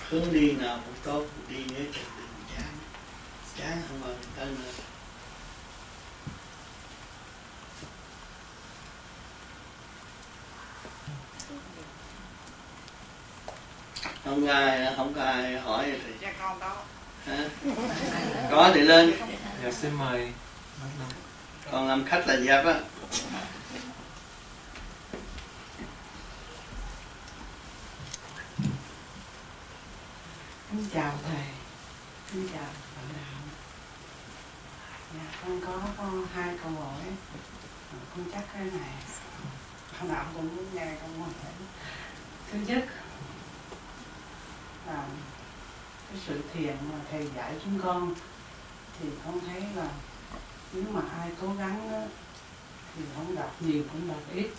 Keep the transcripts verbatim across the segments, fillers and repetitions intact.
hướng đi nào cũng tốt, đi nhớ chừng đừng chán, chán không bao giờ tới nữa. Không ai không có ai hỏi thì Dạ con đó. hả? Có thì lên. Dạ xin mời. Còn làm khách là dẹp á. Xin chào thầy. Xin chào bạn đạo. Dạ con có, có hai câu hỏi. Con chắc cái này bạn đạo cũng muốn nghe câu hỏi. Thứ nhất là cái sự thiền mà thầy dạy chúng con thì con thấy là nếu mà ai cố gắng đó, thì không gặp nhiều cũng gặp ít.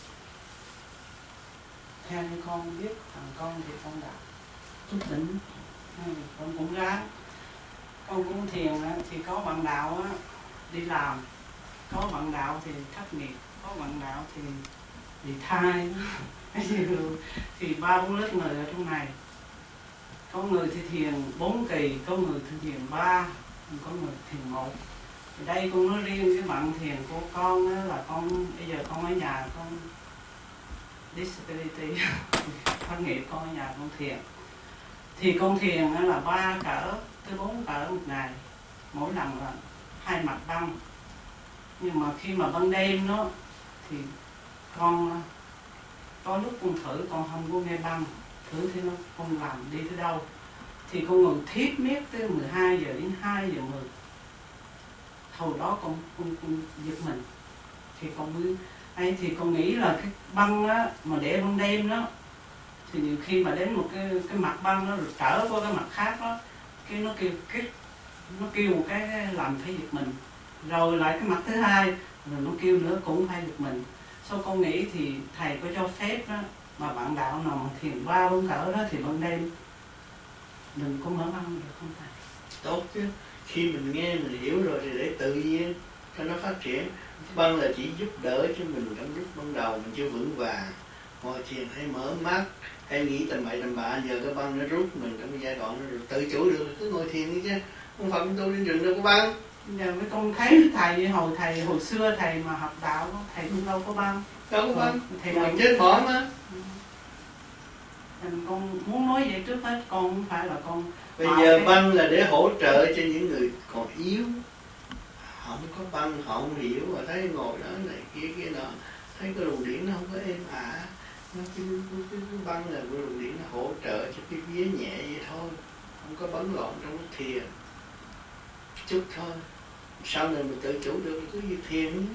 Theo như con biết thằng con thì con gặp chút đỉnh, con cũng ráng. Con cũng thiền đó, thì có bạn đạo á, đi làm, có bạn đạo thì thất nghiệp, có bạn đạo thì bị thai. Thì ba bốn lớp người ở trong này, có người thì thiền bốn kỳ, có người thì thiền ba, có người thiền một. Thì đây con nói riêng cái bạn thiền của con đó là con bây giờ con ở nhà con disability thất nghiệp, con ở nhà con thiền. Thì con thiền là ba cỡ tới bốn cỡ một ngày, mỗi lần là hai mặt băng. Nhưng mà khi mà ban đêm đó thì con có lúc con thử con không có nghe băng, thử thì nó không làm đi tới đâu. Thì con ngồi thiếp miết tới mười hai giờ đến hai giờ mười. Hồi đó con, con, con giật mình. Thì con mới ấy thì con nghĩ là cái băng á, mà để ban đêm đó thì nhiều khi mà đến một cái cái mặt băng nó được trở qua cái mặt khác đó, cái nó kêu cái nó kêu một cái, cái làm phải giật mình. Rồi lại cái mặt thứ hai rồi nó kêu nữa cũng phải giật mình. Sau con nghĩ thì thầy có cho phép đó, mà bạn đạo nào mà thiền ba bốn cỡ đó thì ban đêm đừng có mở băng được không thầy? Tốt chứ, khi mình nghe mình hiểu rồi thì để tự nhiên cho nó phát triển. Băng là chỉ giúp đỡ cho mình trong lúc ban đầu mình chưa vững vàng, ngồi thiền hay mở mắt hay nghĩ tầm bậy tầm bạ, giờ cái băng nó rút mình trong cái giai đoạn nó được tự chủ được, cứ ngồi thiền đi chứ không phải tôi đi rừng đâu có băng. Giờ với con thấy thầy hồi thầy hồi xưa thầy mà học đạo thầy cũng đâu có băng, đâu có băng, thầy mình chết mỏi mà. Nên con muốn nói vậy trước hết, con không phải là con bây giờ cái... băng là để hỗ trợ cho những người còn yếu, họ không có băng họ không hiểu, mà thấy ngồi đó này kia kia nọ, thấy cái luồng điển nó không có êm ả, nó cái, cái, cái, cái băng là cái luồng điển nó hỗ trợ cho cái vía nhẹ vậy thôi, không có bấn loạn trong cái thiền chút thôi. Sau này mình tự chủ được cứ việc thiền nhé.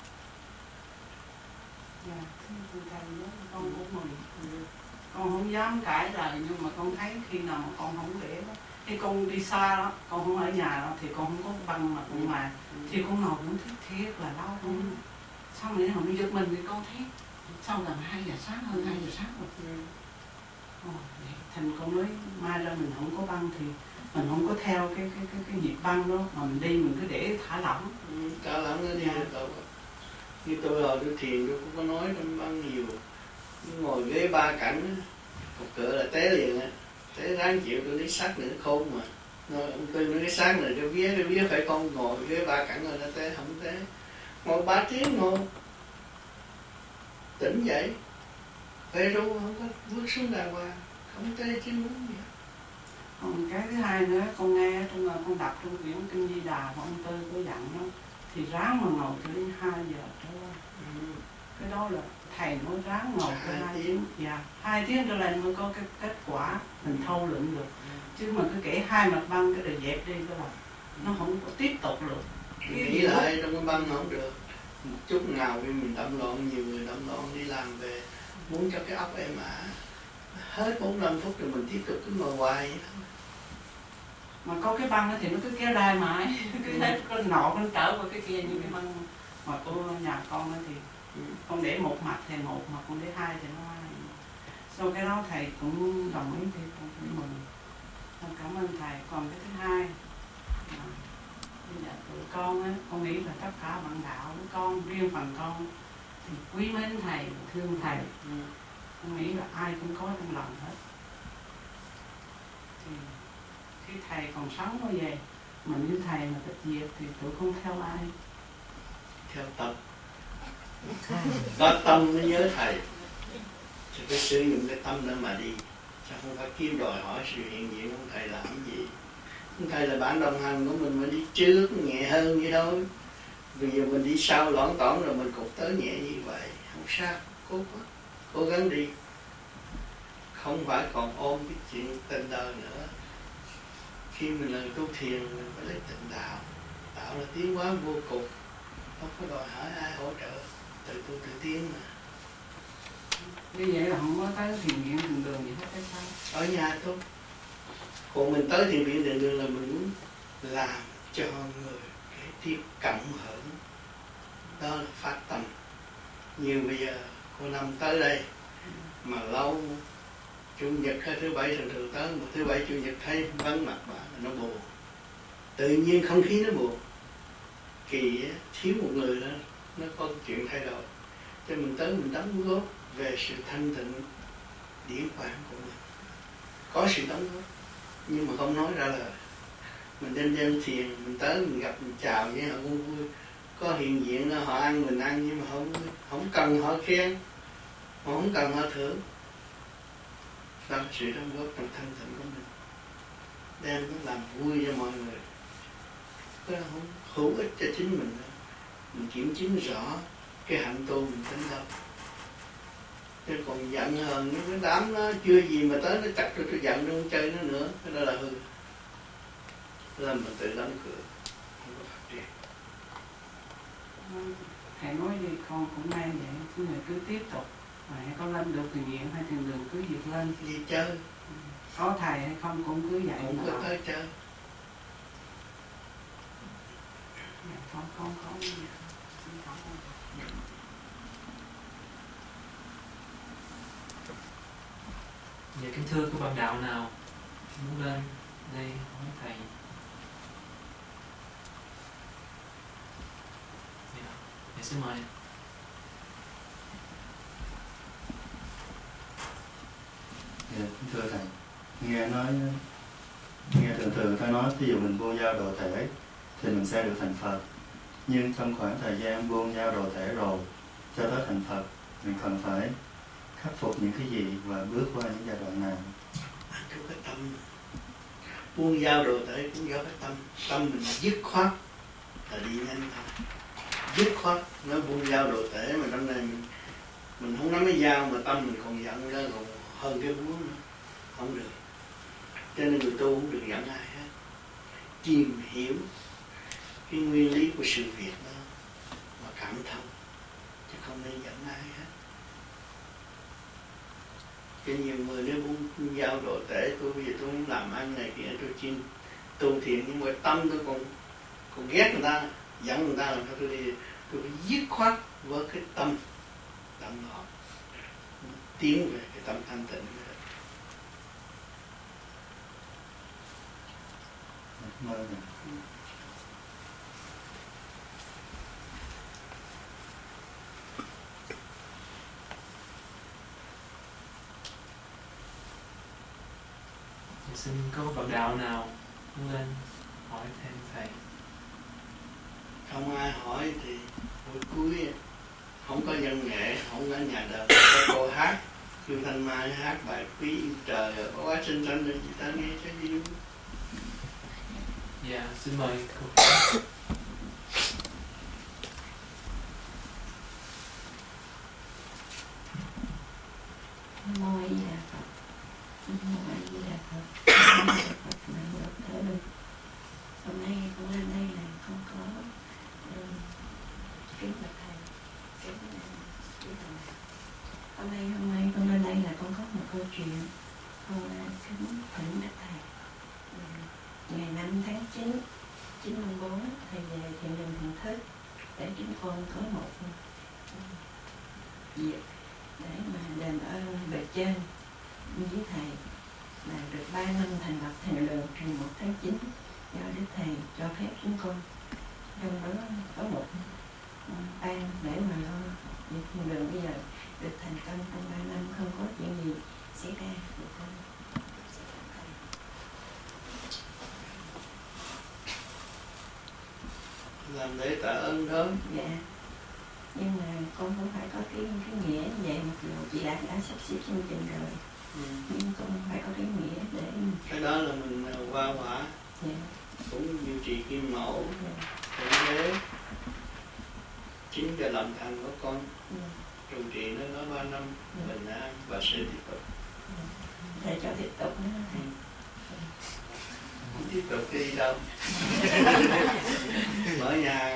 Dạ, thưa thầy đó, con cũng mừng. Con không dám cãi lời, nhưng mà con thấy khi nào mà con không để đó, khi con đi xa đó, con không ở nhà đó, thì con không có băng mà con mà thì con ngồi cũng thích thiệt là đau con. Ừ. Sau này không đi giật mình thì con thấy sau gần hai giờ sáng, hơn hai giờ sáng rồi. Ừ. Ồ, thành con nói mai ra mình không có băng thì mình không có theo cái cái cái cái nhịp băng đó, mà mình đi mình cứ để thả lỏng. Ừ, thả lỏng nó đi được đâu. Như tôi hồi tôi thiền tôi cũng có nói trong băng nhiều, ngồi ghế ba cảnh một cửa là té liền á, té ráng chịu, tôi lấy xác nữa khôn mà. Nói, ông tôi nói cái xác này cái vía cái vía phải con ngồi ghế ba cảnh rồi nó té, không té. Ngồi ba tiếng ngồi tỉnh dậy về ru không có bước xuống đàng hoàng, không té chứ muốn gì. Còn cái thứ hai nữa, con nghe trong là con đọc trong quyển Kinh Di Đà của ông Tư có dặn đó, thì ráng mà ngồi cho đến hai giờ trở lên. Ừ. Cái đó là thầy nói ráng ngồi cho hai tiếng, dạ, hai tiếng trở lên mới có cái kết quả mình thâu lượm được. Ừ. Chứ mà cứ kể hai mặt băng cái rồi dẹp đi cái là nó không có tiếp tục được. Cái nghĩ lại trong cái băng không được. Một chút nào khi mình tâm loạn, nhiều người tâm loạn đi làm về muốn cho cái óc êm ả, hết bốn mươi lăm phút rồi mình tiếp tục cứ ngồi hoài vậy thôi. Mà có cái băng thì nó cứ kéo đai mãi, cứ hết cái nọ con trở qua cái kia, như cái băng mà cô nhà con thì ừ. Con để một mặt thì một, mà con để hai thì nó hai. Sau cái đó thầy cũng đồng ý thì con cũng mừng, con cảm ơn thầy. Còn cái thứ hai à, bây giờ tụi con á, con nghĩ là tất cả bạn đạo với con, riêng phần con thì quý mến thầy, thương thầy. Ừ. Con nghĩ là ai cũng có trong lòng hết. Thì cái thầy còn sống quá vậy, mà nếu thầy mà tịch diệt thì tụi con theo ai? Theo tâm. Có tâm mới nhớ thầy, thì phải sử dụng cái tâm đó mà đi, sao không phải kiếm đòi hỏi sự hiện diện của thầy làm cái gì. Thầy là bản đồng hành của mình, mà đi trước nhẹ hơn vậy thôi. Bây giờ mình đi sau loãng tõng rồi mình cục tới nhẹ như vậy, không sao, cố gắng, cố gắng đi. Không phải còn ôm cái chuyện tình đời nữa. Khi mình là tu thiền mình phải lấy tịnh đạo. Đạo là tiến hóa vô cùng, không có đòi hỏi ai hỗ trợ, tự tu tự tiến mà. Như vậy là không có tới thiền viện đường đường gì hết hay sao? Ở nhà thôi. Còn mình tới thiền viện đường đường là mình muốn làm cho người cái tiếp cộng hưởng. Đó là phát tâm. Như bây giờ cô Năm tới đây mà lâu Chủ nhật hay thứ bảy thường thường tới, mà thứ bảy Chủ nhật thấy vắng mặt bà nó buồn. Tự nhiên không khí nó buồn. Kỳ thiếu một người đó, nó có chuyện thay đổi. Cho mình tới mình đóng góp về sự thanh tịnh điển quang của mình. Có sự đóng góp nhưng mà không nói ra lời. Mình đem đem thiền, mình tới mình gặp mình chào với họ cũng vui. Có hiện diện họ ăn mình ăn, nhưng mà không không cần họ khen, họ không cần họ thưởng. Đó là sự đóng góp trong thanh tịnh của mình, đem nó làm vui cho mọi người. Cái đó không hữu ích cho chính mình nữa. Mình kiểm chứng rõ cái hạnh tu mình tính đâu. Chứ còn giận hờn những cái đám nó chưa gì mà tới nó chặt cho tôi giận, nó không chơi nó nữa, cái đó là hư. Là mình tự đóng cửa, không có phát triển. Thầy nói gì con cũng mang vậy, chứ người cứ tiếp tục. Mà có lên được thiền viện hay thiền đường cứ việc lên. Đi chơi. Có thầy hay không cũng cứ vậy. Cũng có tới chơi. Con con con Dạ kính thưa có bạn đạo nào muốn lên đây hỏi thầy? Dạ, dạ xin mời. Dạ, thưa thầy, nghe nói nghe thường thường ta nói ví dụ mình buông dao đồ thể thì mình sẽ được thành Phật, nhưng trong khoảng thời gian buông dao đồ thể rồi cho tới thành Phật, mình cần phải khắc phục những cái gì và bước qua những giai đoạn nào? Cho cái tâm buông dao đồ thể cũng do cái tâm. Tâm mình dứt khoát là đi nhanh thôi. Dứt khoát nó buông dao đồ thể, mà năm nay mình mình không nắm cái dao mà tâm mình còn giận ra còn hơn cái búa nữa, không được. Cho nên người tu không được giận ai hết. Tìm hiểu cái nguyên lý của sự việc đó mà cảm thông, chứ không nên giận ai hết. Cho nhiều người nếu muốn giao đồ tể, tôi bây giờ tôi muốn làm ăn này kia, tôi chuyên tu thiện, nhưng mà tâm tôi còn còn ghét người ta, giận người ta, làm sao tôi đi? Tôi phải dứt khoát với cái tâm tâm đó, tiến về cái tâm thanh tịnh. Mơ này. Xin có bạn đạo nào muốn lên hỏi thêm thầy? Không ai hỏi thì buổi cuối không có văn nghệ, không có nhà đời, có cô hát Sư Thanh Mai hát bài Quý Yêu Trời rồi có quá xinh xinh, chị ta nghe cho vui. Dạ xin mời cô. Nam mô A Di Đà Phật. Nam mô A Di Đà Phật. Nam mô A Di Đà Phật. Nam mô Thở Được. Hôm nay con lên đây là con có um, kính bạch thầy, kính kính thầy. Hôm nay hôm nay con lên đây là con có một câu chuyện con kính thỉnh bạch thầy. Um, ngày năm tháng chín chín năm bốn thầy về thiền đường Thần Thức để chúng con có một um, việc để mà đền ơn bề trên với thầy là được ba năm thành lập thiền đường mùng một tháng chín do Đức Thầy cho phép chúng con, trong đó có một ban để mà lo việc thiền đường bây giờ được thành công trong ba năm, không có chuyện gì xảy ra. Được không? làm để tạ ơn thôi. Dạ. Nhưng mà con cũng phải có cái cái nghĩa như vậy, mặc dù chị đã đã sắp xếp chương trình rồi. Ừ. Nhưng con phải có cái nghĩa để cái đó là mình qua quả. Dạ. Cũng như trì kim mẫu. Dạ. Cũng thế. Chính cho lòng thành của con. Dạ. Trụ trì nó nói ba năm dạ. Bình an và sẽ tiếp tục. Dạ. Thầy cho tiếp tục nữa thầy. Ừ. Không tiếp tục đi đâu. Mở nhà.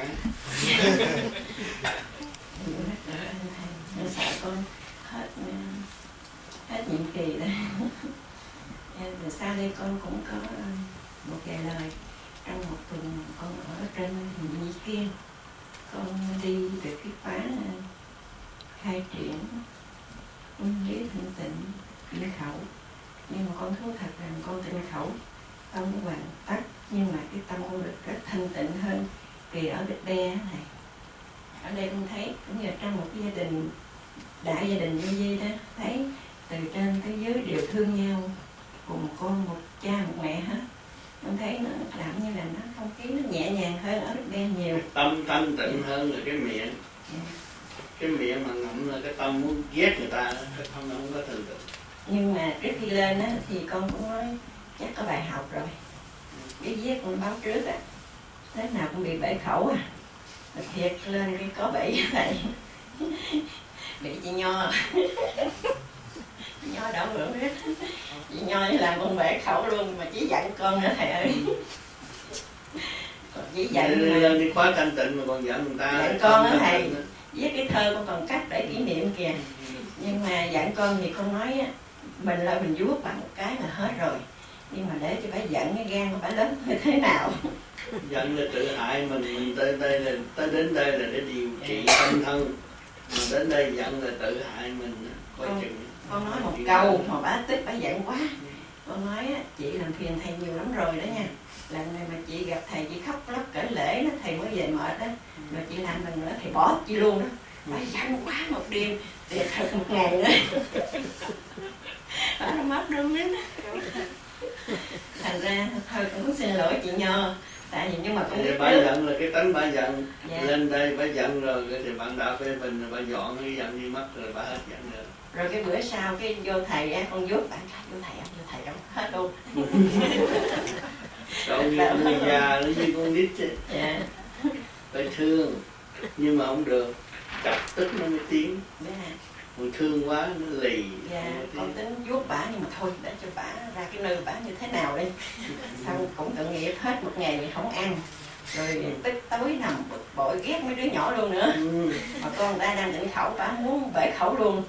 Sợ con hết hết nhiệm kỳ đó. Rồi sau đây con cũng có một vài lời. Trong một tuần con ở trên Nhị Kiên, con đi được cái khóa khai triển nguyên lý thanh tịnh tịnh khẩu. Nhưng mà con thú thật rằng con tịnh khẩu không hoàn tất, nhưng mà cái tâm con được rất thanh tịnh hơn kỳ ở Bích Be này. Ở đây con thấy cũng như trong một cái gia đình, đại gia đình vô vi đó, thấy từ trên tới dưới đều thương nhau, cùng con một cha một mẹ hết. Con thấy nó làm như là nó không khí nó nhẹ nhàng hơn ở Bích Be nhiều. Tâm thanh tịnh hơn là cái miệng. Yeah. Cái miệng mà ngậm là cái tâm muốn ghét người ta, cái tâm nó không có thường tự. Nhưng mà trước khi lên á thì con cũng nói chắc có bài học rồi. Biết viết con báo trước á, thế nào cũng bị bể khẩu à. Thiệt lên cái có bể vậy. Bị chị Nho. Chị Nho đỡ bữa biết. Chị Nho với làm con bể khẩu luôn, mà chỉ dặn con nữa thầy ơi. Còn chỉ dặn đi, mà lên đi khóa thanh tịnh mà còn dặn người ta. Dặn con á thầy, viết cái thơ con còn cắt để kỷ niệm kìa. Nhưng mà dặn con thì con nói á, mình lại mình vuốt bằng một cái là hết rồi. Nhưng mà để cho phải giận cái gan của phải lớn như thế nào. Giận là tự hại mình, mình tới đây là tới đến đây là để điều trị tâm thân. Mà đến đây giận là tự hại mình, coi con, chừng. Con nói một câu mà bá tức bá giận quá. Con nói á, chị làm phiền thầy nhiều lắm rồi đó nha. Lần này mà chị gặp thầy chị khóc lóc cỡ lễ đó, thầy mới về mệt đó. Mà chị làm mình nữa thầy bỏ chị luôn đó. Phải giận quá một đêm, để thật một ngày nữa. Đó nó mất đôi miếng. Thành ra thôi cũng xin lỗi chị Nho. Tại vì nhưng mà cũng biết bà giận là cái tánh bà giận. Dạ. Lên đây bà giận rồi thì bạn đạo phê bình bà dọn cái giận đi mất rồi bà hết giận rồi. Rồi cái bữa sau cái vô thầy á, con vuốt bạn vô thầy không, vô thầy đâu hết luôn. Cậu như con người già nó như con nít chứ. Dạ. Phải thương nhưng mà không được, chọc tức nó mới tiếng. Dạ. Mình thương quá nó lì. Dạ, con tính vuốt bả nhưng mà thôi để cho bả ra cái nơi bả như thế nào đi. Xong cũng tội nghiệp hết một ngày mình không ăn. Rồi tức tối nằm bực bội ghét mấy đứa nhỏ luôn nữa. Ừ. Mà con ta đang định khẩu bả muốn bể khẩu luôn.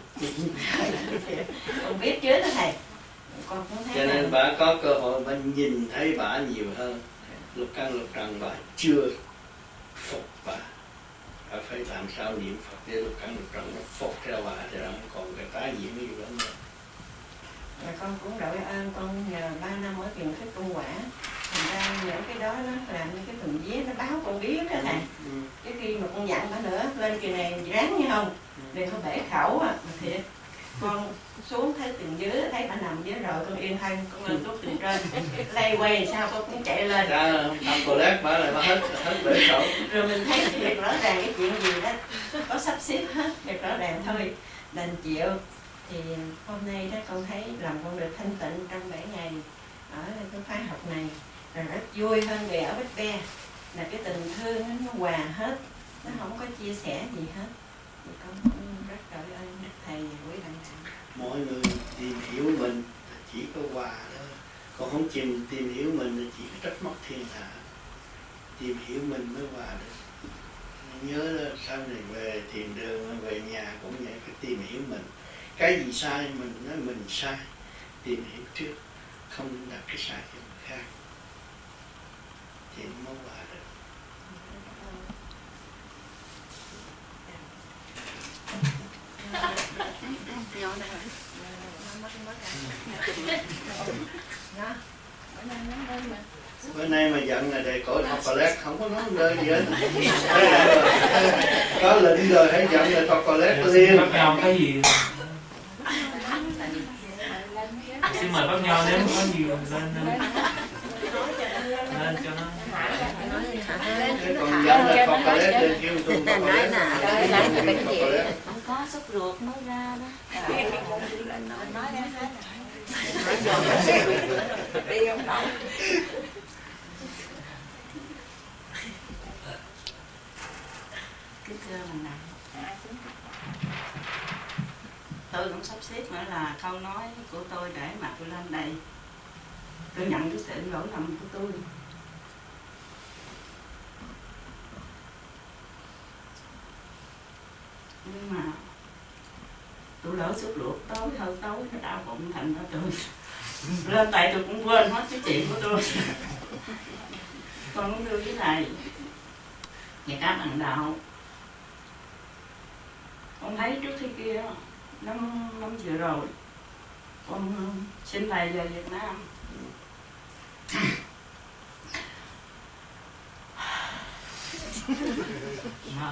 Con biết chứ đó thầy. Con cũng thấy. Cho nên là... bà có cơ hội bà nhìn thấy bà nhiều hơn. Lục căn lục trần bà chưa phục bà. Bà phải làm sao niệm Phật để lục căn lục trần nó phục theo bà thì nó còn cái tái nhiễm nhiều lắm rồi. Rồi con cũng đội ơn con nhờ ba năm ở Kiền Thức Công Quả. Thành ra những cái đó nó làm như cái phần viết nó báo con biết đó thầy. Ừ. Cái khi mà con dặn bà nữa lên kỳ này ráng như không, đừng có bể khẩu à. Thiệt con xuống thấy từng dưới thấy bà nằm dưới rồi con yên thân, con lên tốt từng trên lay quay sao con cũng chạy lên. Dạ, thằng cô lát bà lại bà hết hết bể khẩu. Rồi mình thấy việc rõ ràng cái chuyện gì đó có sắp xếp hết, việc rõ ràng thôi đành chịu. Thì hôm nay đó con thấy lòng con được thanh tịnh trong bảy ngày ở cái khóa học này, rồi rất vui hơn vì ở Bích Be là cái tình thương nó hòa hết, nó không có chia sẻ gì hết. Thì con cũng rất đội ơn Đức Thầy và quý bạn đạo. Mọi người tìm hiểu mình chỉ có hòa thôi, còn không tìm tìm hiểu mình là chỉ có trách móc thiên hạ. Tìm hiểu mình mới hòa được. Nhớ đó, sau này về thiền đường về nhà cũng vậy, phải tìm hiểu mình. Cái gì sai mình nói mình sai, tìm hiểu trước, không đặt cái sai cho người khác thì mới hòa được. Bữa nay mà giận là đề cổ chocolate không có nói đơn gì hết. Có lệnh rồi hãy giận là chocolate liền. Bác Nho cái gì? Xin mời bác Nho nếu có gì lên lên cho nó. Cái còn dám là con có lẽ trên kêu tôi nói nè nói là bệnh gì không có sốt ruột mới ra đó. Nói ra hết đi không đâu. Cái cơ mình nặng. Tôi cũng sắp xếp nữa là câu nói của tôi để mặt tôi lên đây. Tôi nhận cái sự lỗi lầm của tôi. Nhưng mà tôi lỡ sốt ruột tối hơi tối nó đau bụng thành ra tôi lên tay tôi cũng quên hết cái chuyện của tôi. Con muốn đưa cái này và các bạn đạo. Con thấy trước khi kia năm năm vừa rồi con xin thầy về Việt Nam. Mệt.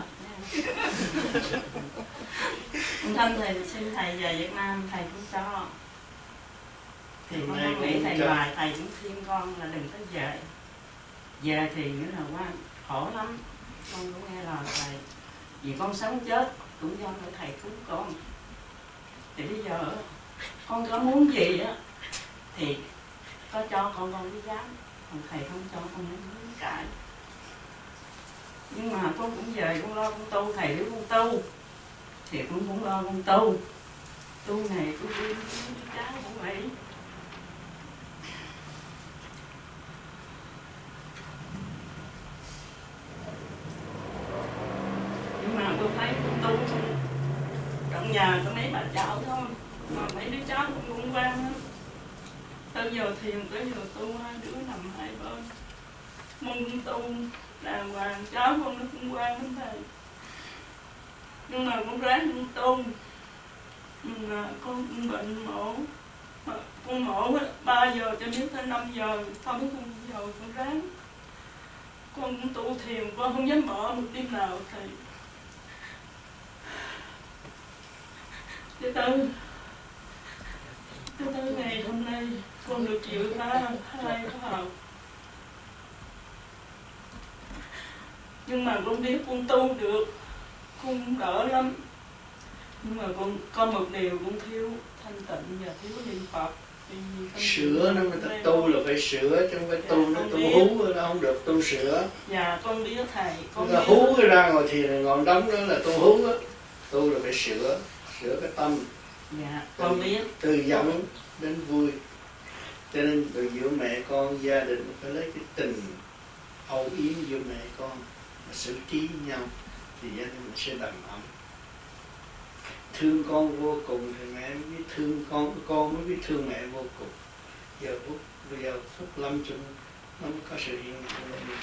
Con thân thầy xin thầy về Việt Nam, thầy cũng cho. Thì con không nghĩ thầy hoài, thầy cũng khuyên con là đừng có về. Về thì nghĩa là quá khổ lắm. Con cũng nghe lời thầy. Vì con sống chết cũng do thầy cứu con. Thì bây giờ con có muốn gì á thì có cho con con mới dám. Còn thầy không cho con mới muốn cãi. Nhưng mà con cũng về con lo con tu, thầy biết con tu thì con cũng lo con tu. Tu này tu đi trái cũng vậy. Nhưng mà tôi thấy con tu trong nhà có mấy bà cháu thôi, mà mấy đứa cháu cũng cũng quan lắm. Tới giờ thiền tới giờ tu hai đứa nằm hai bên. Mong tu đàng hoàng, cháu con nó cũng quan lắm thầy. Nhưng mà con ráng con tu. Nhưng mà con cũng bệnh mổ. Mà con mổ ba giờ cho đến tới năm giờ, không biết con giờ con ráng. Con cũng tu thiền, con không dám bỏ một đêm nào thầy. Thứ tư, thứ tư ngày hôm nay con được chịu tha hai khóa học. Nhưng mà con biết con tu được, con cũng đỡ lắm. Nhưng mà con có một điều con thiếu thanh tịnh và thiếu niệm Phật. Sửa nó người ta tu là phải sửa, chứ không phải tu nó tu hú nó không được tu sửa. Dạ con biết thầy. Con biết. Hú cái ra ngồi thiền ngọn đóng đó là tu hú á. Tu là phải sửa, sửa cái tâm. Dạ con biết. Từ giận đến vui. Cho nên từ giữa mẹ con gia đình phải lấy cái tình âu yếm giữa mẹ con mà xử trí với nhau thì gia đình sẽ đầm ấm. Thương con vô cùng thì mẹ mới biết thương con, con mới biết thương mẹ vô cùng. Giờ phút bây giờ phút lâm chung nó mới có sự hiện diện.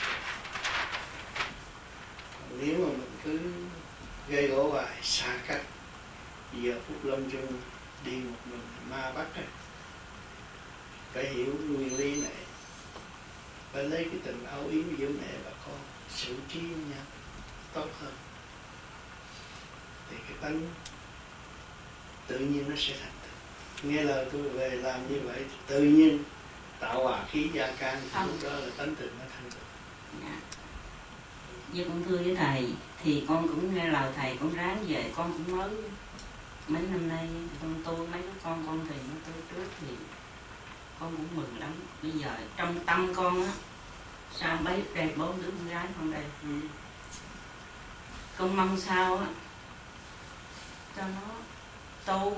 Nếu mà mình cứ gây gỗ hoài xa cách, giờ phút lâm chung đi một mình ma bắt ấy. Phải hiểu nguyên lý này, phải lấy cái tình âu yếm giữa mẹ và con xử trí với nhau tốt hơn thì cái tánh tự nhiên nó sẽ thành tựu. Nghe lời tôi về làm như vậy thì tự nhiên tạo hòa khí gia can, lúc đó là tánh tự nó thành tựu. Dạ. Với con thưa với thầy thì con cũng nghe lời thầy, con ráng về. Con cũng mới mấy năm nay con tu mấy đứa con con thì nó tu trước thì con cũng mừng lắm. Bây giờ trong tâm con á, sao mấy đây bốn đứa con gái con đây, ừ. Con mong sao á cho nó tu,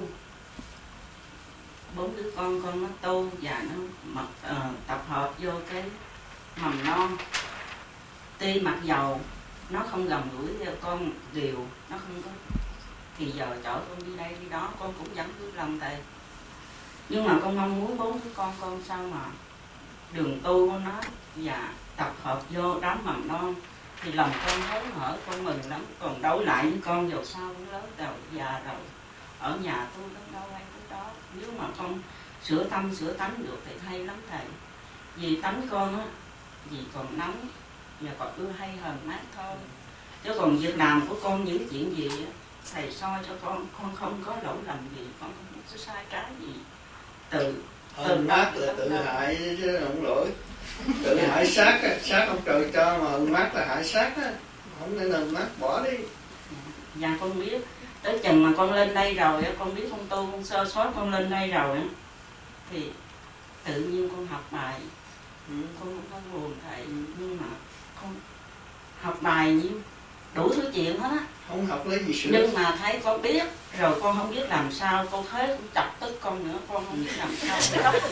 bốn đứa con con nó tu và nó mật, uh, tập hợp vô cái mầm non. Tuy mặc dầu nó không gần gũi theo con điều, nó không có thì giờ chở con đi đây đi đó, con cũng vẫn cứ lòng thầy. Nhưng mà con mong muốn bốn đứa con con sao mà đường tu của nó và tập hợp vô đám mầm non thì lòng con hớn hở, con mừng lắm. Còn đối lại với con dù sao cũng lớn đầu già rồi, ở nhà tu đến đâu hay đến đó. Nếu mà con sửa tâm sửa tánh được thì hay lắm thầy. Vì tánh con á, vì còn nóng và còn ưa hay hờn mát thôi. Chứ còn việc làm của con những chuyện gì á, thầy soi cho con, con không có lỗi lầm gì, con không có sai trái gì. Từ hờn mát là tự hại chứ không lỗi. Tự hại xác á, xác ông trời cho mà ưng mắt là hại xác á, không nên là ưng mắt bỏ đi. Dạ con biết, tới chừng mà con lên đây rồi á, con biết con tu, con sơ sót, con lên đây rồi á, thì tự nhiên con học bài, Ừ. con cũng có buồn thầy, nhưng mà con học bài như đủ thứ chuyện hết á. Không học lấy gì sửa. Nhưng mà thấy con biết, rồi con không biết làm sao, con thấy cũng chọc tức con nữa, con không biết làm sao, con khóc.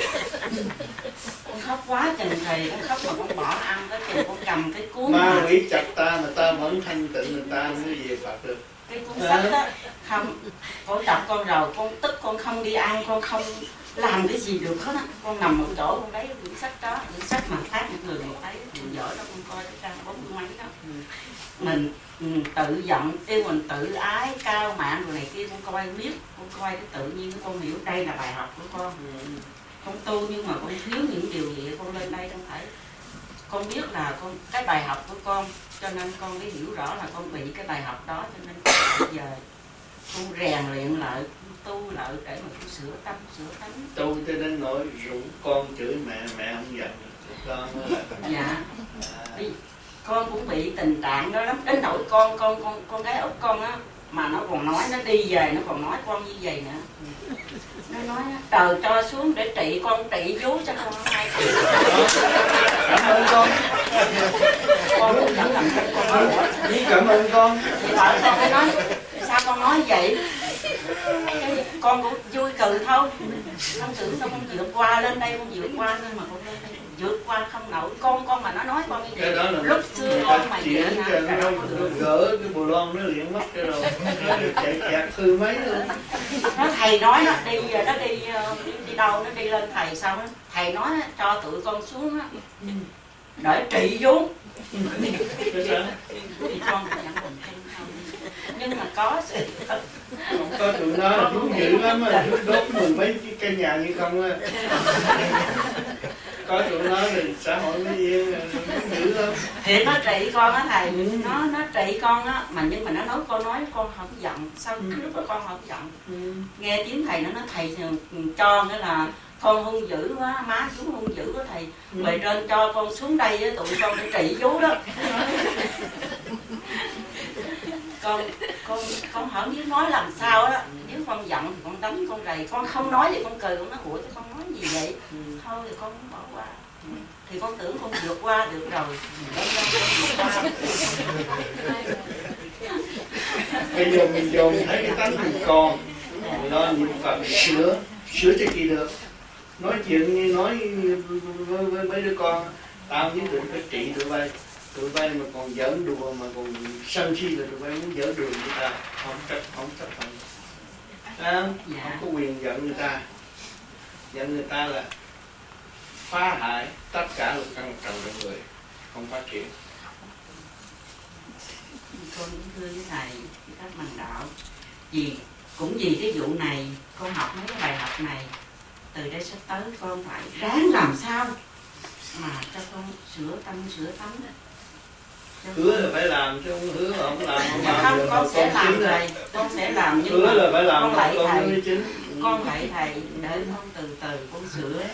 Con khóc quá chừng thầy, con khóc mà con bỏ ăn, cái chừng con cầm cái cuốn Ma mà, quỷ chặt ta mà ta vẫn thanh tịnh, người ta mới về Phật được. cái cuốn sách đó, không, con chọc con rồi, con tức, con không đi ăn, con không làm cái gì được hết á. Con nằm một chỗ, con lấy quyển sách đó, quyển sách mà khác một người một thấy, mình dở đó, con coi cái trang bốn mươi mấy đó. Mình ừ, tự giận, kêu mình tự ái, cao mạng rồi này kia, con coi biết, con coi cái tự nhiên con hiểu đây là bài học của con. Con tu nhưng mà con thiếu những điều gì, con lên đây không phải. Con biết là con cái bài học của con, cho nên con mới hiểu rõ là con bị cái bài học đó, cho nên bây giờ con rèn luyện lại, tu lại để mà con sửa tâm, sửa tánh. Tu cho đến nỗi rủ con chửi mẹ, mẹ không giận, con mới là Dạ. à. Đi, con cũng bị tình trạng đó lắm, đến nỗi con con con con gái út con á, mà nó còn nói, nó đi về nó còn nói con như vậy nữa. Nó nói trời cho xuống để trị con, trị vú cho con hai triệu. Cảm ơn con. Con cũng chẳng làm con con nữa. Đi cảm ơn con. Thì bảo con cái nói sao con nói vậy, cái con cũng vui cười thôi. Con tưởng sao con vượt qua lên đây, con vượt qua, nhưng mà con lên đây vượt qua không nổi. Con con mà nó nói con như vậy, lúc xưa con mà chuyện vậy cho nè, nó gỡ cái bồ lon nó liền mất cái rồi nó chạy chạc hư mấy luôn. nó thầy nói nó đi nó đi đi, đi đâu nó đi lên thầy xong đó, thầy nói cho tụi con xuống đó, để trị vú. Thì con cũng chẳng còn tin không, nhưng mà có sự thật. Không có tụi nó là chúng dữ lắm á, đốt mười mấy cái căn nhà như không á. Có tụi nó thì xã hội mới yên, chúng dữ lắm. Thì nó trị con á thầy, nó nó trị con á, mà nhưng mà nó nói con nói con không giận, sao lúc đó con không giận. Nghe tiếng thầy nó nói thầy cho nghĩa là con hung dữ quá, má chú hung dữ quá thầy, bề trên cho con xuống đây á, tụi con để trị vú đó. con con con không biết nói làm sao đó, nếu con giận thì con đánh con rầy, con không nói thì con cười, con nói ủa chứ con nói gì vậy, thôi thì con cũng bỏ qua. Thì con tưởng con vượt qua được rồi, con vượt qua. Bây giờ mình dồn thấy cái tánh mình còn, mình lo niệm Phật sửa, sửa cho kỳ được. Nói chuyện như nói với, với mấy đứa con, tao nhất định phải trị tụi bay. Tụi bay mà còn giỡn đùa mà còn sân si là tụi bay muốn giỡn đùa người ta, không chấp không chấp nhận. Không? Dạ. Không có quyền giận người ta. Giận người ta là phá hại tất cả lục căn trần của người, không phát triển. Con cũng thưa với thầy các bằng đạo, vì cũng vì cái vụ này con học mấy cái bài học này, từ đây sắp tới con phải ráng làm sao mà cho con sửa tâm sửa tánh. Hứa là phải làm chứ không hứa là không làm, không làm Không, được con sẽ làm chính rồi, con sẽ làm, nhưng hứa mà là phải làm con lạy con thầy, mới chính. con lạy thầy để con từ từ con sửa.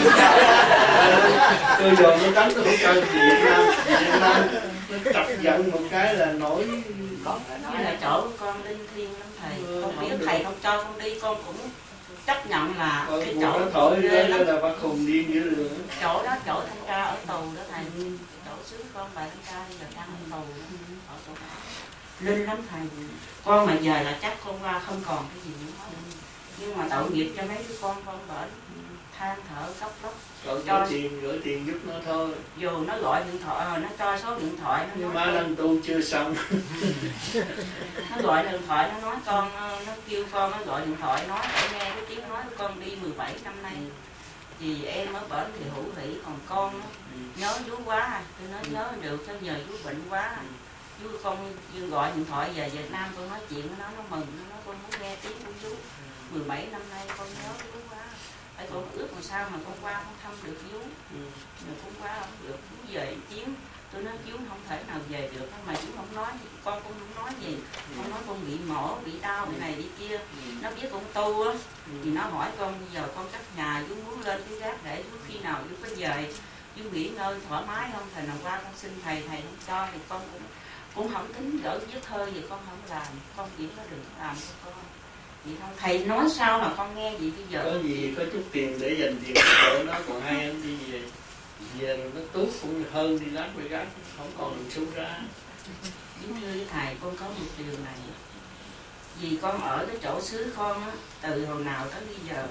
Tôi giờ nó đánh tôi không cho Việt Nam, Việt Nam nó chọc giận một cái là nổi. Nói là chỗ của con linh thiêng lắm thầy, con biết thầy không cho con đi, con cũng chấp nhận là Con cái nó chỗ thổi ghê lên lắm. là bắt khùng điên dữ đường. Chỗ đó chỗ thanh tra ở tù đó thầy, chỗ xứ con bà thanh tra bây giờ đang ở tù ở chỗ đó linh lắm thầy. Con mà về là chắc con qua không còn cái gì nữa, nhưng mà tội nghiệp cho mấy đứa con con bởi than thở khóc lóc. Còn Cho- gửi tiền, gửi tiền giúp nó thôi. Dù nó gọi điện thoại, nó cho số điện thoại, nó Nhưng nói má đang tu chưa xong. nó gọi điện thoại, nó nói con, nó kêu con nó gọi điện thoại nói để nghe cái tiếng nói của con đi mười bảy năm nay, vì em ở bển thì hữu hỷ, còn con á, nhớ vú quá à. Tôi nói nhớ được, cho nhờ vú bệnh quá à. Vú con Dương gọi điện thoại về Việt Nam, con nói chuyện với nó, nó mừng, nó nói con muốn nghe tiếng của vú, mười bảy năm nay con nhớ vú quá, phải con ước làm sao mà con qua không thăm được vú, mà con qua không được, vú về chiến. Tôi nói chú không thể nào về được, mà chú không nói gì, con cũng không nói gì, con nói con bị mổ, bị đau, bị này, bị kia. Nó biết con tu á, thì nó hỏi con bây giờ con cất nhà, chú muốn lên chú gác để chú khi nào chú có về, chú nghỉ ngơi thoải mái không, thầy nào qua con xin thầy, thầy không cho thì con cũng cũng không tính gỡ viết thơ gì, con không làm, con chỉ có đừng làm cho con vậy thôi. Thầy nói sao là con nghe vậy bây giờ. Có gì có chút tiền để dành tiền để nó còn hay hơn đi về. Về nó tốt cũng hơn đi lát với gác, không còn được số ra. Kính thưa với thầy, con có một điều này. Vì con ở cái chỗ xứ con á, từ hồi nào tới bây giờ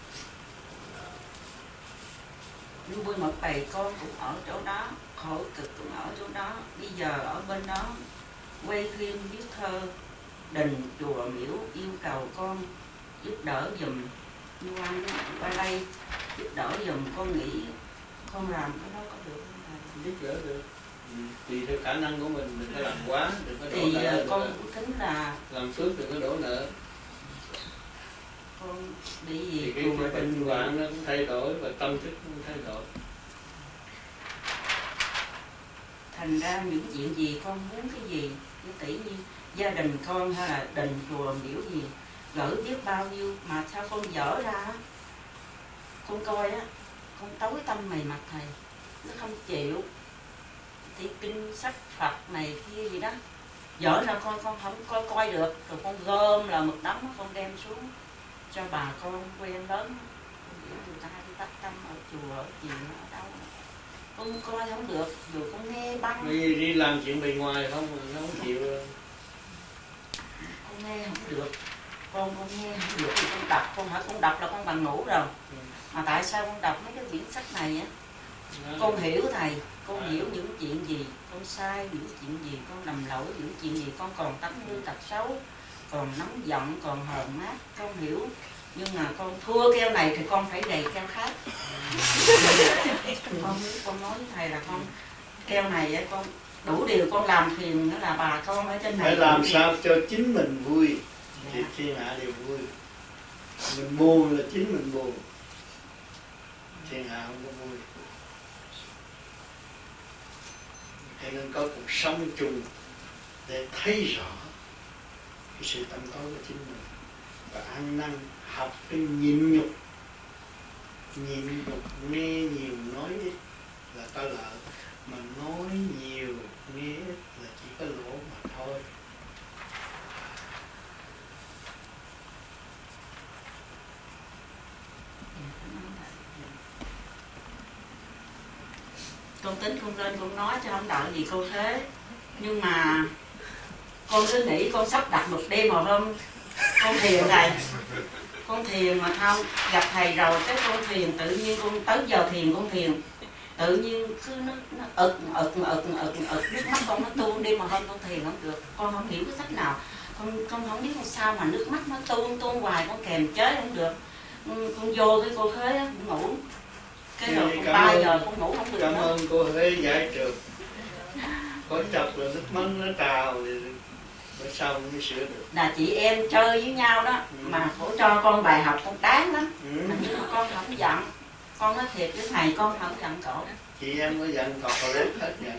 nhưng vui một bầy con cũng ở chỗ đó, khổ cực cũng ở chỗ đó. Bây giờ ở bên đó quay phim viết thơ, đình chùa miễu yêu cầu con giúp đỡ giùm, như quan qua đây giúp đỡ giùm, con nghĩ con làm cái đó có được không thầy? Giúp đỡ được. Ừ. Tùy theo khả năng của mình, đừng có làm quá, đừng có đổ thì nợ. Con cũng tính là làm phước đừng có đổ nợ. Con bị gì thì cái, cái bệnh hoạn nó cũng thay đổi và tâm thức cũng thay đổi. Thành ra những chuyện gì con muốn cái gì, cái tỷ như gia đình con hay là đình chùa miễu gì gửi biết bao nhiêu mà sao con dở ra, con coi á, con tối tâm mày mặt thầy, nó không chịu. Thì kinh sách Phật này kia gì đó dở ra con con không coi coi được, rồi con gom là một đống con đem xuống cho bà con quen lớn, người ta đi tắt tâm ở chùa ở gì ở đâu con coi không được, dù con nghe băng đi, đi làm chuyện bề ngoài không nó không chịu. Con nghe không được, con con nghe không được thì con đọc, con hỏi con đọc là con bằng ngủ rồi. Ừ. Mà tại sao con đọc mấy cái quyển sách này á? Con hiểu thầy, con à. hiểu những chuyện gì, con sai những chuyện gì, con lầm lỗi những chuyện gì, con còn tánh hư tật xấu, còn nóng giận, còn hờn mát, con hiểu. Nhưng mà con thua keo này thì con phải đầy keo khác. con con nói với thầy là con keo này con đủ điều con làm phiền nữa là bà con ở trên này. Phải làm sao cho chính mình vui thì dạ. thiên hạ đều vui. Mình buồn là chính mình buồn, thiên hạ không có vui. Cho nên có cuộc sống chung để thấy rõ cái sự tâm tối của chính mình và ăn năn học cái nhịn nhục. Nhịn nhục nghe nhiều nói ít là có lợi, mà nói nhiều nghe ít là chỉ có lỗ mà thôi. Con tính con lên con nói cho không đợi gì cô thế, nhưng mà con cứ nghĩ con sắp đặt một đêm vào hôm con thiền thầy, con thiền mà không gặp thầy rồi cái con thiền tự nhiên con tới giờ thiền con thiền tự nhiên cứ nó, nó ực ực ực ực ực nước mắt con nó tuôn đi, mà hôm con thiền không được, con không hiểu cái sách nào, con con không biết sao mà nước mắt nó tuôn tuôn hoài, con kềm chế không được. Con vô cái cô Khế cũng ngủ, cái rồi ba giờ con ngủ không được. Cảm nữa. ơn cô Huế giải trượt. Có chọc là nước mắt nó trào thì bữa sau mới sửa được. Là chị em chơi với nhau đó, ừ. mà cổ cho con bài học con đáng lắm. Ừ. Nhưng mà con không giận, con nói thiệt với thầy con không giận cổ. Chị em có giận còn có rét hết giận.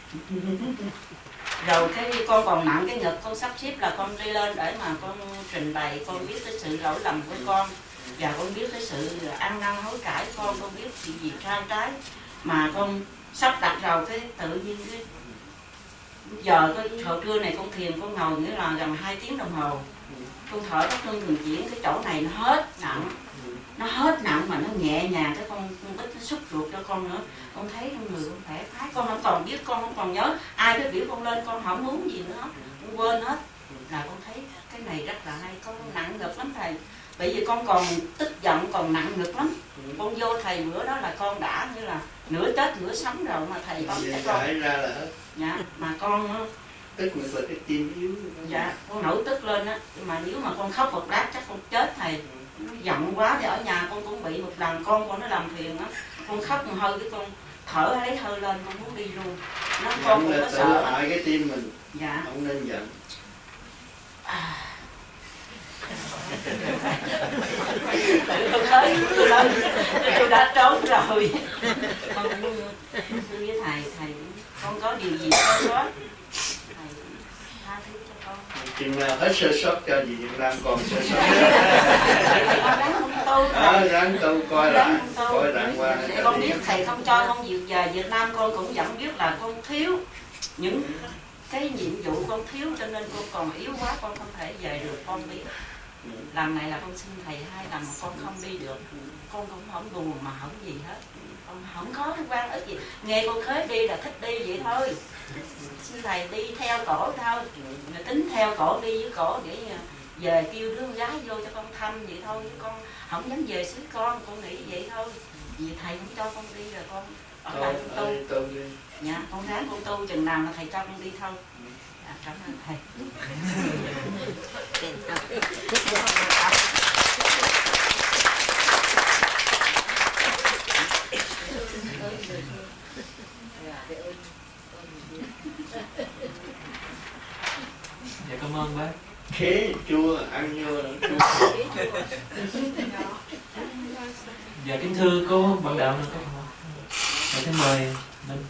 Rồi cái con còn nặng cái ngực, con sắp xếp là con đi lên để mà con trình bày, con biết cái sự lỗi lầm của con và con biết cái sự ăn năn hối cải con, con biết chuyện gì sai trái, mà con sắp đặt rồi cái tự nhiên cái giờ cái hồi trưa này con thiền con ngồi nghĩa là gần hai tiếng đồng hồ, con thở các luân thường chuyển, cái chỗ này nó hết nặng, nó hết nặng mà nó nhẹ nhàng, cái con con ít nó xúc ruột cho con nữa, con thấy trong người con khỏe khoái, con không còn biết, con không còn nhớ ai cái biểu con lên, con không muốn gì nữa, con quên hết, là con thấy cái này rất là hay, con nặng ngực lắm thầy. Bởi vì con còn tức giận, còn nặng ngực lắm. Ừ. Con vô thầy bữa đó là con đã như là nửa chết nửa sống rồi mà thầy con cái con ra là hết. Dạ, mà con tức ngực là cái tim yếu. Dạ, con nổi tức lên á, mà nếu mà con khóc một lát chắc con chết thầy. Ừ. Nó giận quá thì ở nhà con cũng bị một lần, con con nó làm phiền á, con khóc một hơi cái con thở lấy hơi lên, con muốn đi luôn. Nó con cũng có sợ hại cái tim mình. Dạ. Không nên giận. À. Tôi tới, tôi lên, tôi đã trốn rồi. Con cũng thưa với thầy, thầy con có điều gì con có, thầy tha thứ cho con. con. Chừng nào hết sơ sót cho dì Việt Nam còn sơ sót. Con ráng không tu. Đó, ráng tu coi lại, coi lại qua. Để con biết thầy không cho con nhiều giờ Việt Nam con cũng vẫn biết là con thiếu những cái nhiệm vụ con thiếu cho nên con còn yếu quá con không thể về được con biết. Lần này là con xin thầy hai lần mà con không đi được, con cũng không buồn mà không gì hết, con không có cái quan ức gì, nghe con khế đi là thích đi vậy thôi, xin thầy đi theo cổ thôi, tính theo cổ đi với cổ để về kêu đứa con gái vô cho con thăm vậy thôi, chứ con không dám về xứ con, con nghĩ vậy thôi, vì thầy không cho con đi rồi con ở lại con tu, dạ con ráng con tu chừng nào là thầy cho con đi thôi. À, cảm ơn thầy. Dạ cảm ơn bác. Khế chua ăn vô là chua. Dạ kính thưa cô bạn đạo nữa có không? Dạ xin mời Minh.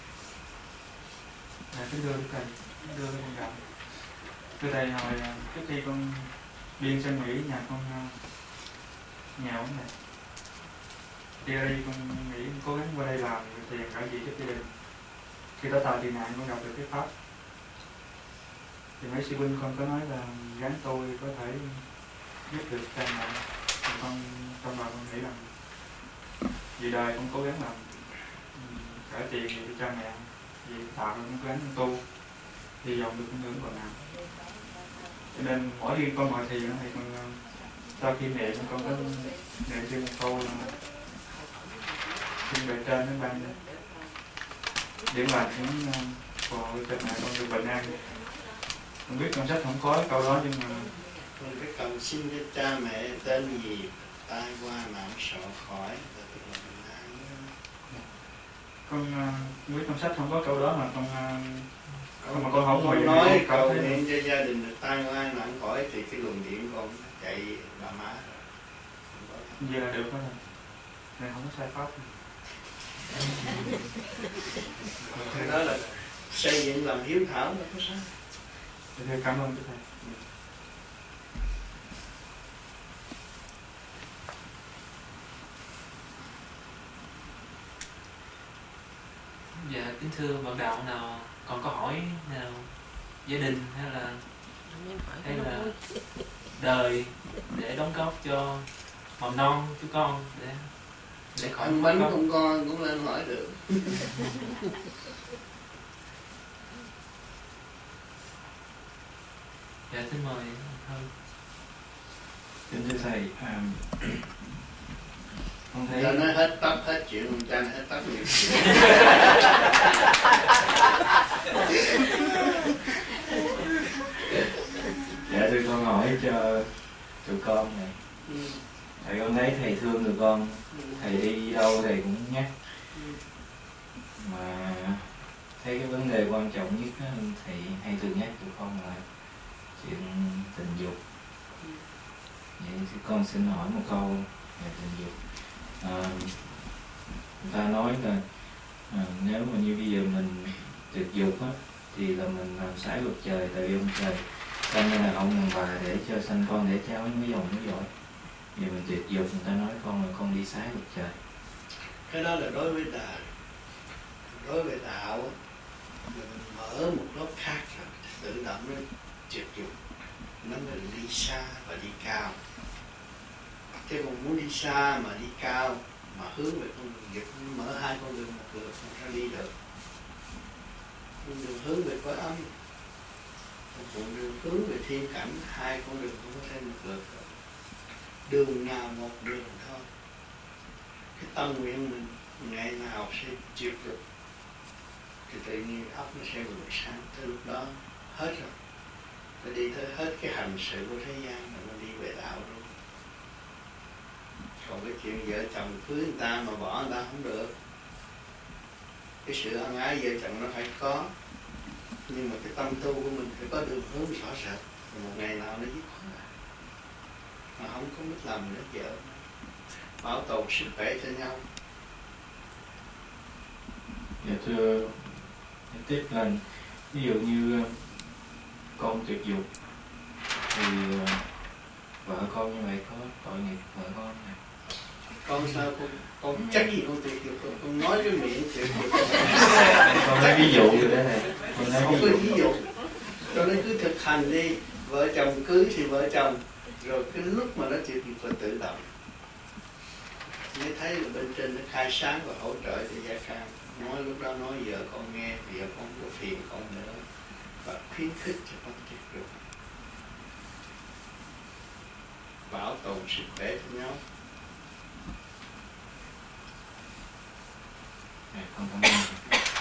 Dạ kính thưa thầy, đưa lên con đạo. Thưa thầy, hồi trước khi con biên sang Mỹ nhà con nghèo lắm này. Đi ra đây con nghĩ cố gắng qua đây làm tiền cả gì cho gia đình. Khi đó tạo tị nạn con gặp được cái pháp. Thì mấy sư huynh con có nói là gắn tôi có thể giúp được cha mẹ. Thì con trong lòng con nghĩ rằng vì đời con cố gắng làm trả tiền cho cha mẹ, vì tạo ra con cố gắng tu, hy vọng được con ngưỡng còn nào. Cho nên mỗi khi con ngồi thiền thì con sau khi niệm con có niệm thêm một câu là xin bề trên đến ban lên điểm lành những phò cha mẹ con được bình an. Không biết trong sách không có câu đó nhưng mà con phải cầu xin cho cha mẹ tên gì tai qua nạn sợ khỏi con không biết trong sách không có câu đó mà con không mà con không con ngồi nói cầu nguyện cho gia đình được tai qua nạn khỏi thì cái luồng điện con chạy bà má vậy là được đó rồi, này không có sai pháp. Cái đó là xây dựng lòng hiếu thảo đâu có sao. Thưa cảm ơn thầy. Dạ kính thưa bạn đạo nào còn có hỏi nào gia đình hay là hay là đời để đóng góp cho mầm non chú con để để khỏi Ăn bánh con con cũng lên hỏi được. Dạ xin mời thôi. Kính thưa thầy, um, con thấy Cho nó hết tóc hết chuyện, cha nó hết tóc nhiều chuyện. Dạ thưa con hỏi cho tụi con này. Ừ. Thầy con thấy thầy thương tụi con, thầy đi đâu thầy cũng nhắc. Mà thấy cái vấn đề quan trọng nhất đó, thầy hay thường nhắc tụi con là chuyện tình dục. Vậy thì con xin hỏi một câu về tình dục. À, người ta nói là à, nếu mà như bây giờ mình tuyệt dục á, thì là mình làm trái luật trời, tại vì ông trời sanh ra ông đàn bà để cho sanh con để cháu mới dòng mới giỏi. Vì mình tuyệt dục người ta nói con là con đi trái luật trời. Cái đó là đối với đạo. Đối với đạo á, mình mở một lớp khác rồi tự động nó tuyệt dục, nó mới đi xa và đi cao. Chứ còn muốn đi xa mà đi cao mà hướng về con đường dục, mở hai con đường một lượt không sao đi được. Con đường hướng về cõi âm, con đường hướng về thiên cảnh, hai con đường không có thêm một lượt được. Đường nào một đường thôi. Cái tâm nguyện mình ngày nào sẽ chịu được thì tự nhiên óc nó sẽ vượt sáng, tới lúc đó hết rồi. Phải đi tới hết cái hành sự của thế gian mà nó đi về đạo luôn. Còn cái chuyện vợ chồng cưới người ta mà bỏ người ta không được. Cái sự ân ái vợ chồng nó phải có, nhưng mà cái tâm tu của mình phải có đường hướng rõ rệt. Một ngày nào nó dứt khoát lại, mà không có biết làm nữa vợ, bảo tồn sức khỏe cho nhau. Dạ thưa tiếp là ví dụ như con tuyệt dục thì vợ con như vậy có tội nghiệp vợ con này. Con sao con con chắc gì con tuyệt dục, con, con nói cái miệng tuyệt dục. Con lấy ví dụ rồi đó này. Con lấy không ví có dụ. ví dụ, cho nên cứ thực hành đi. Vợ chồng cưới thì vợ chồng, rồi cái lúc mà nó tuyệt dục là tự động mới thấy là bên trên nó khai sáng và hỗ trợ cho gia can. Nói lúc đó nói vợ con nghe, vợ con có phiền con nữa, và khuyến khích cho con tuyệt dục, bảo tồn sức khỏe cho nhau. Dạ, con cảm ơn.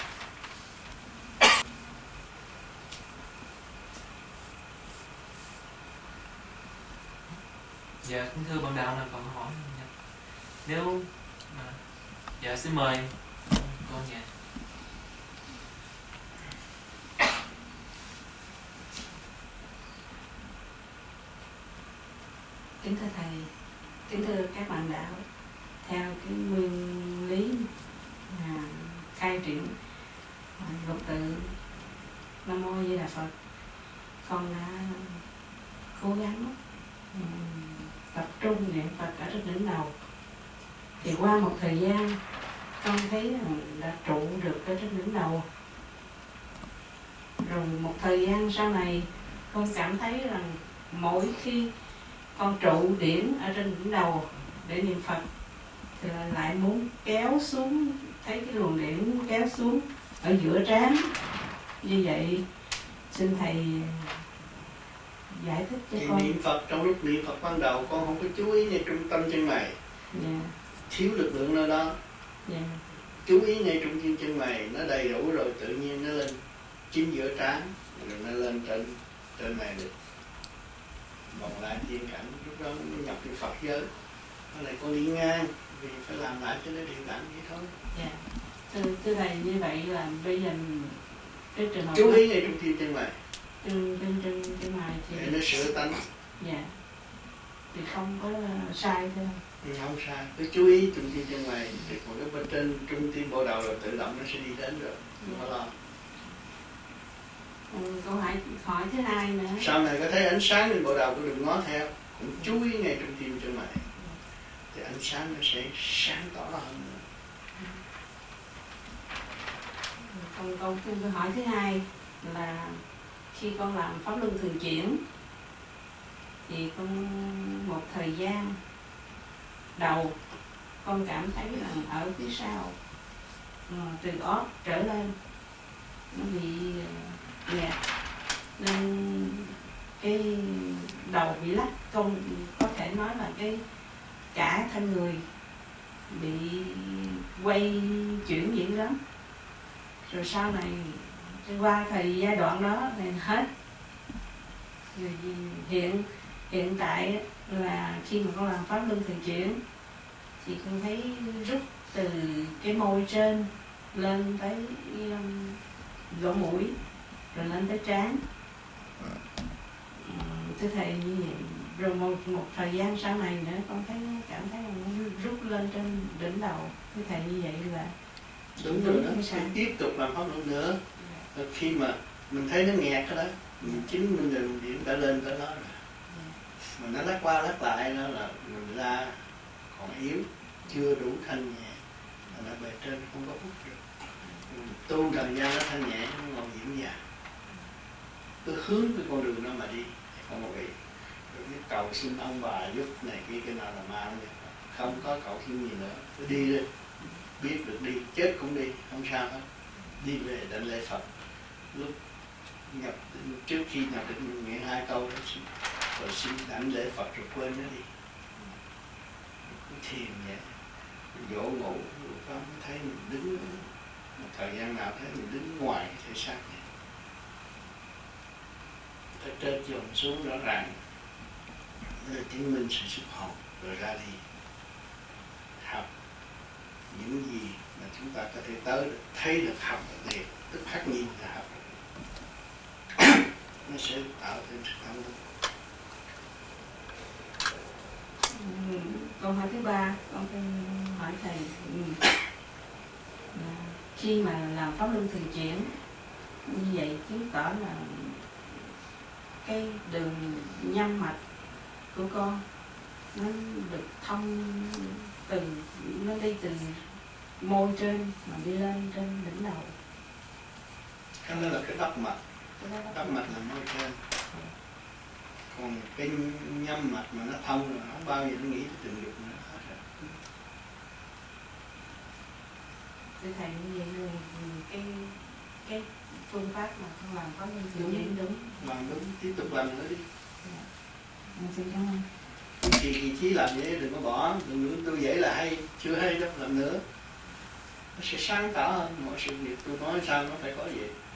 Dạ, kính thưa bạn đạo là còn hỏi nha. Nếu mà dạ xin mời con nhà. Kính thưa thầy, kính thưa các bạn đạo, theo cái nguyên lý à, khai triển lục tự Nam Mô Di Đà Phật, con đã cố gắng um, tập trung niệm Phật ở trên đỉnh đầu. Thì qua một thời gian con thấy rằng đã trụ được ở trên đỉnh đầu. Rồi một thời gian sau này con cảm thấy rằng mỗi khi con trụ điểm ở trên đỉnh đầu để niệm Phật thì lại muốn kéo xuống, thấy cái luồng điện kéo xuống ở giữa trán. Như vậy xin thầy giải thích cho thì con. niệm Phật, trong lúc niệm Phật ban đầu con không có chú ý ngay trung tâm chân mày. Yeah. Thiếu lực lượng nơi đó. Yeah. Chú ý ngay trung tâm chân mày, nó đầy đủ rồi tự nhiên nó lên chính giữa trán, rồi nó lên trên trên mày được. Vòng lại thiên cảnh, lúc đó nó nhập vào Phật giới. Nó lại con đi ngang, vì phải làm lại cho nó đều đặn vậy thôi. Yeah. Thưa, thưa thầy, như vậy là bây giờ cái trường hợp chú ý ngay trung tâm chân mày. trên trên trên trên mày thì để nó sửa tánh. Dạ. Thì không có sai thôi. Ừ, không sai, cứ chú ý trung tâm chân mày, thì còn cái bên trên trung tâm bộ đầu rồi tự động nó sẽ đi đến rồi, không có lo. Ừ, câu hỏi hỏi thứ hai nữa. Sau này có thấy ánh sáng trên bộ đầu cũng đừng ngó theo, cũng chú ý ngay trung tâm chân mày, thì ánh sáng nó sẽ sáng tỏ hơn nữa. Còn câu, câu hỏi thứ hai là khi con làm pháp luân thường chuyển thì con một thời gian đầu con cảm thấy rằng ở phía sau từ ót trở lên nó bị nghẹt, nên cái đầu bị lắc, con có thể nói là cái cả thân người bị quay chuyển vậy đó. Rồi sau này qua thời giai đoạn đó thì hết. Rồi hiện hiện tại là khi mà con làm pháp luân thường chuyển thì con thấy rút từ cái môi trên lên tới um, lỗ mũi, rồi lên tới trán. Thưa thầy, như vậy rồi một, một thời gian sau này nữa con thấy cảm thấy nó rút lên trên đỉnh đầu. Thưa thầy, như vậy là đúng rồi đó, phải tiếp tục làm pháp luân nữa. Rồi khi mà mình thấy nó nghẹt đó, mình chính mình đừng điểm đã lên tới đó rồi. Mình nó lắc qua lắc lại đó là mình ra còn yếu, chưa đủ thanh nhẹ, là bề trên không có hút được. Mình tu thời gian nó thanh nhẹ, nó ngồi diễn dài. Cứ hướng cái con đường đó mà đi, không có ý. Rồi cái cầu xin ông bà giúp này kia cái nào là ma nữa. Không có cầu xin gì nữa, cứ đi đi. Biết được đi, chết cũng đi, không sao hết. Đi về đảnh lễ Phật. Lúc nhập trước khi nhập định nguyện hai câu đó, rồi xin đảnh lễ Phật rồi quên nó đi. Cứ thiền vậy, dỗ ngủ, rồi con thấy mình đứng một thời gian nào thấy mình đứng ngoài cái thể xác này. Ở trên dồn xuống rõ ràng, là chứng minh sự xuất hồn rồi ra đi. Học những gì mà chúng ta có thể tới được, thấy được, học được liền, tức khắc nhìn là học được. Nó sẽ tạo thêm sự thông minh. Ừ, câu hỏi thứ ba con hỏi thầy, ừ. à, khi mà làm pháp luân thường chuyển như vậy chứng tỏ là cái đường nhâm mạch của con nó được thông từ, nó đi từ môi trên mà đi lên trên đỉnh đầu. Cái đó là cái đốc mạch, đốc mạch là môi trên. Còn cái nhâm mạch mà nó thông rồi không bao giờ nó nghĩ tới tình dục nữa hết rồi. Thưa thầy, như vậy là cái cái phương pháp mà con làm có những sự đúng, đúng. Làm đúng, tiếp tục làm nữa đi. Dạ. Mình xin cảm ơn. Kỳ kỳ chí làm vậy đừng có bỏ, đừng tôi dễ là hay, chưa hay đâu, làm nữa. Nó sẽ sáng tỏ hơn mọi sự việc tôi nói sao nó phải có vậy.